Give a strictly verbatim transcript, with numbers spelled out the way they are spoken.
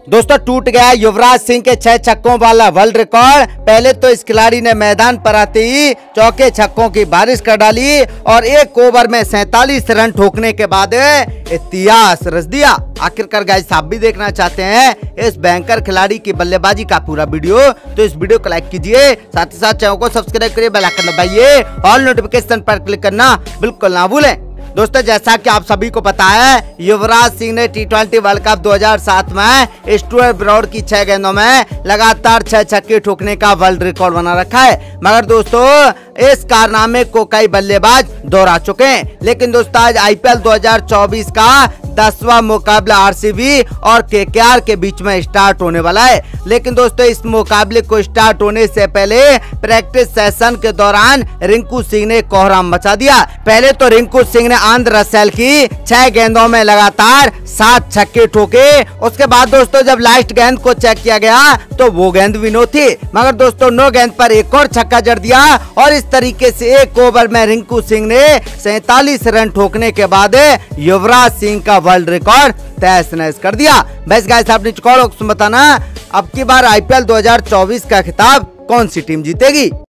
दोस्तों टूट गया युवराज सिंह के छह छक्कों वाला वर्ल्ड रिकॉर्ड। पहले तो इस खिलाड़ी ने मैदान पर आते ही चौके छक्कों की बारिश कर डाली और एक ओवर में सैतालीस रन ठोकने के बाद इतिहास रच दिया। आखिरकार गाइस आप भी देखना चाहते हैं इस भयंकर खिलाड़ी की बल्लेबाजी का पूरा वीडियो, तो इस वीडियो को लाइक कीजिए, साथ ही साथ चैनल को सब्सक्राइब करिए, बेल आइकन दबाइए, ऑल नोटिफिकेशन पर क्लिक करना बिल्कुल ना भूलें। दोस्तों जैसा कि आप सभी को पता है युवराज सिंह ने टी ट्वेंटी वर्ल्ड कप दो हज़ार सात में स्टुअर्ट ब्रॉड की छह गेंदों में लगातार छह छक्के ठोकने का वर्ल्ड रिकॉर्ड बना रखा है। मगर दोस्तों इस कारनामे को कई बल्लेबाज दोहरा चुके हैं। लेकिन दोस्तों आज आईपीएल दो हज़ार चौबीस का दसवां मुकाबला आरसीबी और केकेआर के बीच में स्टार्ट होने वाला है। लेकिन दोस्तों इस मुकाबले को स्टार्ट होने से पहले प्रैक्टिस सेशन के दौरान रिंकू सिंह ने कोहराम मचा दिया। पहले तो रिंकू सिंह ने आंध्र रसेल की छह गेंदों में लगातार सात छक्के ठोके। उसके बाद दोस्तों जब लास्ट गेंद को चेक किया गया तो वो गेंद भी नो थी, मगर दोस्तों नो गेंद पर एक और छक्का जड़ दिया और इस तरीके से एक ओवर में रिंकू सिंह ने सैतालीस रन ठोकने के बाद युवराज सिंह का वर्ल्ड रिकॉर्ड तहस नहस कर दिया। बस गाइस आपने बताना अब की बार आईपीएल दो हज़ार चौबीस का खिताब कौन सी टीम जीतेगी।